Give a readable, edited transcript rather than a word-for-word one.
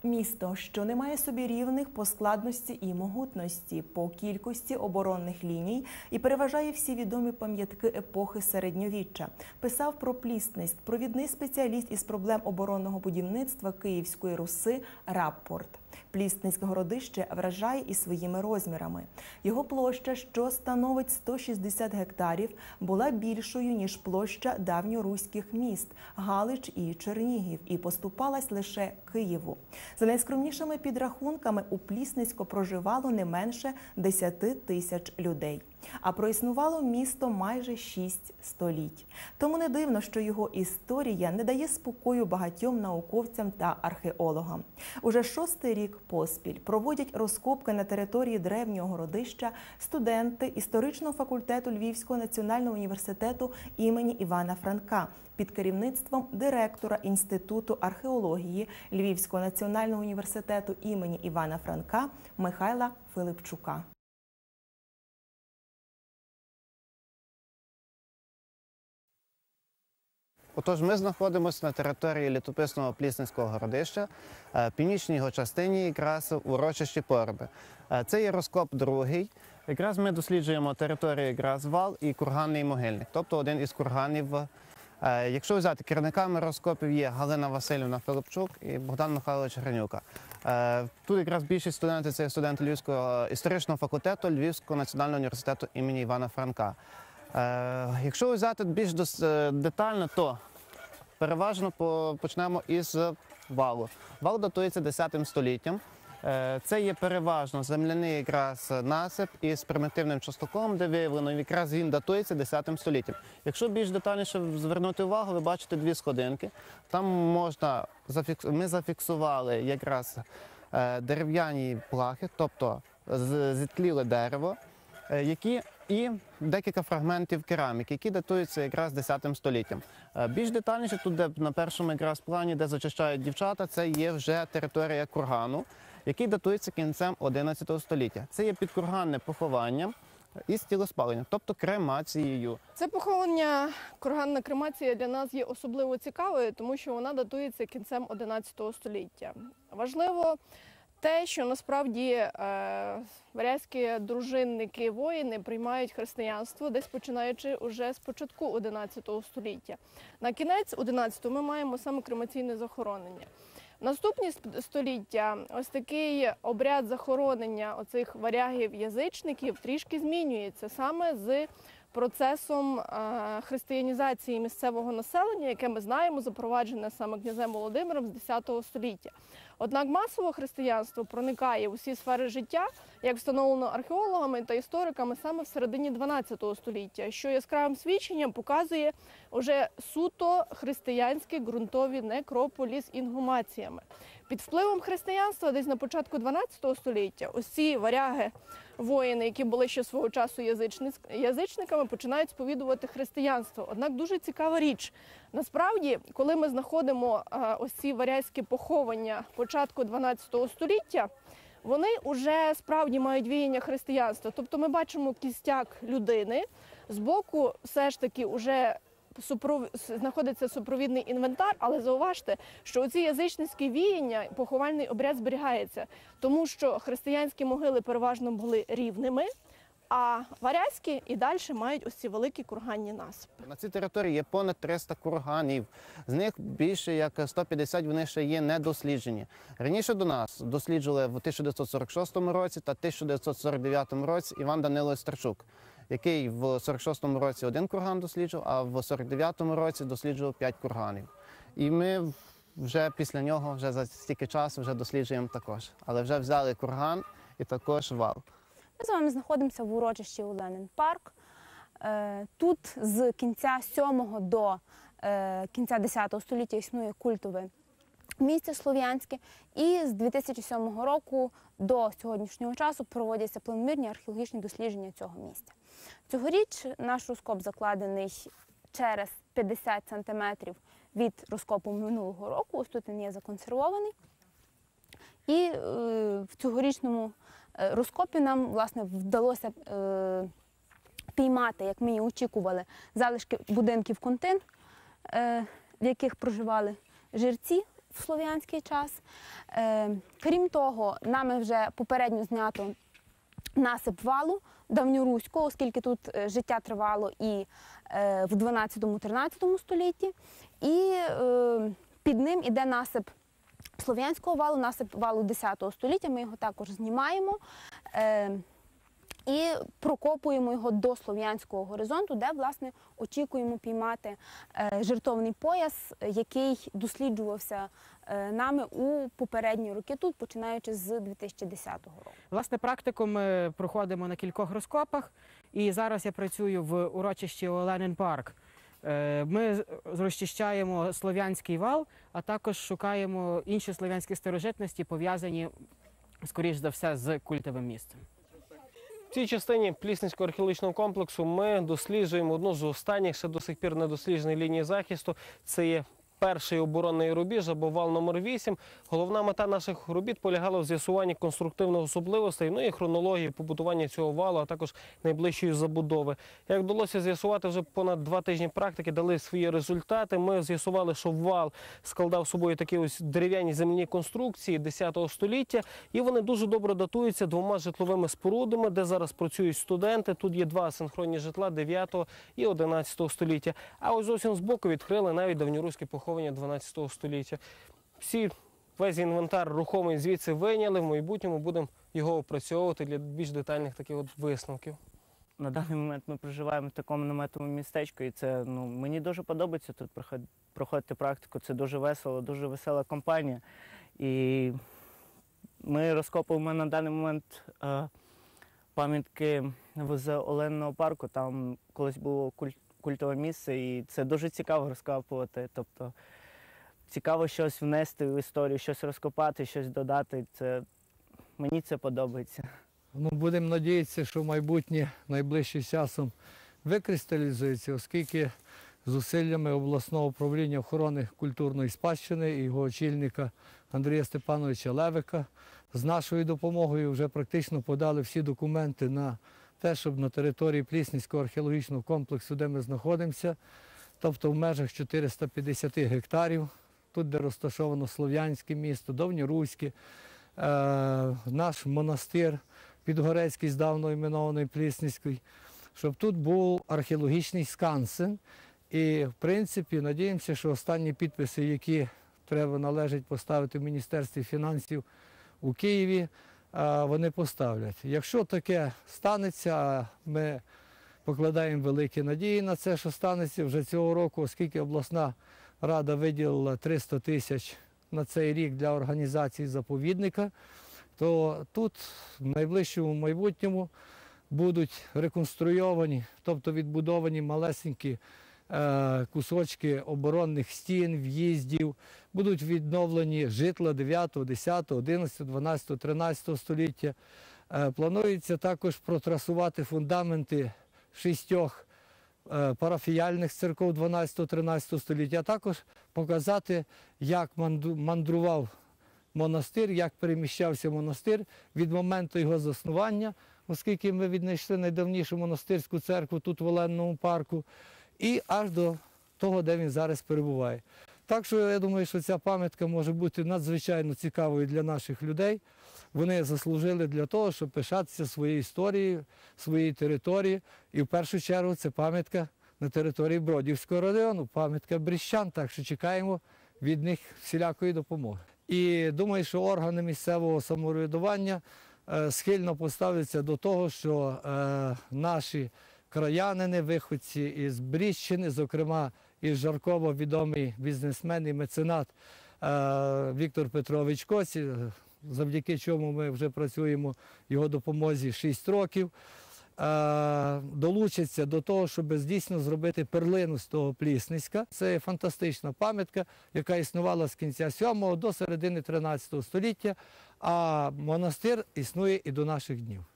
Місто, що не має собі рівних по складності і могутності, по кількості оборонних ліній і переважає всі відомі пам'ятки епохи середньовіччя, писав про Плісницьк провідний спеціаліст із проблем оборонного будівництва Київської Руси Раппорт. Плісницьке городище вражає і своїми розмірами. Його площа, що становить 160 гектарів, була більшою, ніж площа давньоруських міст – Галич і Чернігів, і поступалась лише Києву. За найскромнішими підрахунками, у Плісницьку проживало не менше 10 тисяч людей. А проіснувало місто майже 6 століть. Тому не дивно, що його історія не дає спокою багатьом науковцям та археологам. Уже 6-й рік поспіль проводять розкопки на території древнього городища студенти історичного факультету Львівського національного університету імені Івана Франка під керівництвом директора Інституту археології Львівського національного університету імені Івана Франка Михайла Филипчука. Отож, ми знаходимося на території літописного Плісницького городища, в північній його частині, якраз в урочищі Пороби. Це є розкоп другий. Якраз ми досліджуємо територію якраз вал і курганний могильник, тобто один із курганів. Якщо взяти, керівниками розкопів є Галина Васильівна Филипчук і Богдан Михайлович Гринюка. Тут якраз більшість студентів – це студенти Львівського історичного факультету Львівського національного університету імені Івана Франка. Якщо взяти більш детально, то переважно почнемо із валу. Вал датується 10 століттям. Це є переважно земляний якраз насип із примітивним частоколом, де виявлено, якраз він датується 10 століттям. Якщо більш детальніше звернути увагу, ви бачите дві сходинки. Там ми зафіксували якраз дерев'яні плахи, тобто зітліле дерево, і декілька фрагментів кераміки, які датуються якраз 10 століттям. Більш детальніше, тут де на першому якраз плані, де зачищають дівчата, це є вже територія кургану, який датується кінцем 11 століття. Це є підкурганне поховання із тілоспаленням, тобто кремацією. Це поховання, курганна кремація для нас є особливо цікавою, тому що вона датується кінцем 11 століття. Важливо те, що насправді варязькі дружинники, воїни приймають християнство десь починаючи уже з початку 11 століття. На кінець 11 ми маємо саме кремаційне захоронення. В наступні століття ось такий обряд захоронення оцих варягів-язичників трішки змінюється саме з процесом християнізації місцевого населення, яке ми знаємо, запроваджене саме князем Володимиром з 10 століття. Однак масове християнство проникає в усі сфери життя, як встановлено археологами та істориками, саме в середині 12 століття, що яскравим свідченням показує уже суто християнські ґрунтові некрополі з інгумаціями. Під впливом християнства десь на початку 12 століття ось ці варяги, воїни, які були ще свого часу язичниками, починають сповідувати християнство. Однак дуже цікава річ. Насправді, коли ми знаходимо ось ці варязькі поховання початку 12 століття, вони вже справді мають віяння християнства. Тобто ми бачимо кістяк людини, збоку все ж таки вже знаходиться супровідний інвентар, але зауважте, що оці язичницькі віяння, поховальний обряд зберігається, тому що християнські могили переважно були рівними, а варязькі і далі мають ось ці великі курганні насипи. На цій території є понад 300 курганів. З них більше як 150 вони ще є недосліджені. Раніше до нас досліджували в 1946 році та 1949 році Іван Данилович Старчук, який в 46-му році один курган досліджував, а в 49-му році досліджував 5 курганів. І ми вже після нього, вже за стільки часу, вже досліджуємо також. Але вже взяли курган і також вал. Ми з вами знаходимося в урочищі Ленін Парк. Тут з кінця 7-го до кінця 10 століття існує культове місце слов'янське. І з 2007 року до сьогоднішнього часу проводяться планомірні археологічні дослідження цього місця. Цьогоріч наш розкоп закладений через 50 сантиметрів від розкопу минулого року. Ось тут він є законсервований. І в цьогорічному розкопі нам, власне, вдалося піймати, як ми і очікували, залишки будинків контин, в яких проживали жерці в слов'янський час. Крім того, нами вже попередньо знято насип валу давньоруського, оскільки тут життя тривало і в 12-13 столітті. І під ним іде насип слов'янського валу, насип валу 10 століття. Ми його також знімаємо і прокопуємо його до слов'янського горизонту, де, власне, очікуємо піймати жертовний пояс, який досліджувався нами у попередні роки тут, починаючи з 2010 року. Власне, практику ми проходимо на кількох розкопах, і зараз я працюю в урочищі Оленин парк. Ми розчищаємо слов'янський вал, а також шукаємо інші слов'янські старожитності, пов'язані, скоріш за все, з культовим місцем. В цій частині Плісненського археологічного комплексу ми досліджуємо одну з останніх, ще до сих пір недослідженої лінії захисту. Це є перший оборонний рубіж або вал номер 8. Головна мета наших робіт полягала в з'ясуванні конструктивних особливостей, ну і хронології побудування цього валу, а також найближчої забудови. Як вдалося з'ясувати, вже понад 2 тижні практики дали свої результати. Ми з'ясували, що вал складав собою такі ось дерев'яні земляні конструкції 10 століття, і вони дуже добре датуються 2 житловими спорудами, де зараз працюють студенти. Тут є 2 синхронні житла 9 і 11 століття. А ось зовсім збоку відкрили навіть давньоруське поховання 12 століття. Весь інвентар рухомий звідси вийняли, в майбутньому будемо його опрацьовувати для більш детальних таких от висновків. На даний момент ми проживаємо в такому наметовому містечку, і це, мені дуже подобається тут проходити практику. Це дуже весело, дуже весела компанія. І ми розкопуємо на даний момент пам'ятки з Оленного парку. Там колись було культове місце, і це дуже цікаво розкопувати. Тобто цікаво щось внести в історію, щось розкопати, щось додати. Мені це подобається. Будемо сподіватися, що майбутнє найближчим часом викристалізується, оскільки зусиллями обласного управління охорони культурної спадщини і його очільника Андрія Степановича Левика з нашою допомогою вже практично подали всі документи на те, щоб на території Плісненського археологічного комплексу, де ми знаходимося, тобто в межах 450 гектарів, тут, де розташовано Слов'янське місто, Давньоруське, наш монастир Підгорецький, здавна іменований Плісненський, щоб тут був археологічний скансен. І, в принципі, надіємося, що останні підписи, які належить поставити в Міністерстві фінансів у Києві, вони поставлять. Якщо таке станеться, ми покладаємо великі надії на це, що станеться вже цього року, оскільки обласна рада виділила 300 тисяч на цей рік для організації заповідника, то тут в найближчому майбутньому будуть реконструйовані, тобто відбудовані малесенькі кусочки оборонних стін, в'їздів, будуть відновлені житла 9, 10, 11, 12, 13 століття. Планується також протрасувати фундаменти 6 парафіяльних церков 12-13 століття, а також показати, як мандрував монастир, як переміщався монастир від моменту його заснування, оскільки ми віднайшли найдавнішу монастирську церкву тут в Оленному парку, і аж до того, де він зараз перебуває. Так що я думаю, що ця пам'ятка може бути надзвичайно цікавою для наших людей. Вони заслужили для того, щоб пишатися своєю історією, своєю територією. І в першу чергу це пам'ятка на території Бродівського району, пам'ятка брещан, так що чекаємо від них всілякої допомоги. І думаю, що органи місцевого самоврядування схильно поставляться до того, що наші краянини, виходці із Бріщини, зокрема із Жаркова відомий бізнесмен і меценат Віктор Петрович Коці, завдяки чому ми вже працюємо його допомозі 6 років, долучаться до того, щоб дійсно зробити перлину з того Плісненська. Це фантастична пам'ятка, яка існувала з кінця 7 до середини 13 століття, а монастир існує і до наших днів.